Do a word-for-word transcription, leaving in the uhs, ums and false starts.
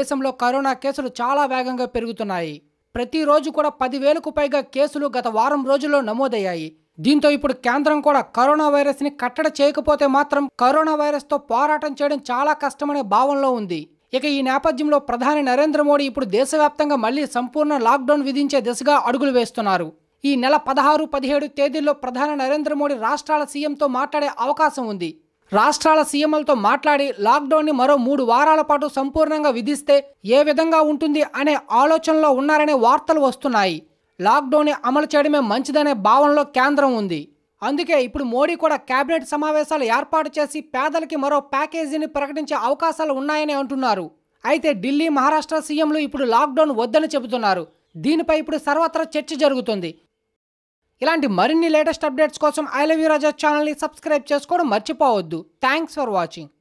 దేశంలో కరోనా కేసులు చాలా వేగంగా పెరుగుతున్నాయి. ప్రతిరోజు కూడా పదివేలకు పైగా కేసులు గత వారం రోజుల్లో నమోదయ్యాయి. దీంతో ఇప్పుడు కేంద్రం కూడా కరోనా వైరస్ ని కట్టడి చేయకపోతే మాత్రం కరోనా వైరస్ తో పోరాటం చేయడం చాలా కష్టమనే భావనలో ఉంది. ఇక ఈ నేపథ్యంలో ప్రధాని నరేంద్ర మోడీ ఇప్పుడు దేశవ్యాప్తంగా మళ్లీ సంపూర్ణ లాక్డౌన్ విధించే దిశగా అడుగులు వేస్తున్నారు. ఈ నెల పదహారు పదిహేడు తేదీల్లో ప్రధాని నరేంద్ర మోడీ రాష్ట్రాల సీఎంతో మాట్లాడే అవకాశం ఉంది. రాష్ట్రాల సీఎంలతో మాట్లాడి లాక్డౌన్ ని మరో మూడు వారాల పాటు సంపూర్ణంగా విధిస్తే ఏ విధంగా ఉంటుంది అనే ఆలోచనలో ఉన్నారనే వార్తలు వస్తున్నాయి. లాక్డౌన్ ని అమలు చేయడమే మంచిదనే భావనలో కేంద్రం ఉంది. అందుకే ఇప్పుడు మోడీ కూడా కేబినెట్ సమావేశాలు ఏర్పాటు చేసి పేదలకి మరో ప్యాకేజీని ప్రకటించే అవకాశాలు ఉన్నాయని అంటున్నారు. అయితే ఢిల్లీ, మహారాష్ట్ర సీఎంలు ఇప్పుడు లాక్డౌన్ వద్దని చెబుతున్నారు. దీనిపై ఇప్పుడు సర్వత్రా చర్చ జరుగుతుంది. ఇలాంటి మరిన్ని లేటెస్ట్ అప్డేట్స్ కోసం ఐ లవ్ యూ రాజా ఛానల్ని సబ్స్క్రైబ్ చేసుకోవడం మర్చిపోవద్దు. Thanks for watching.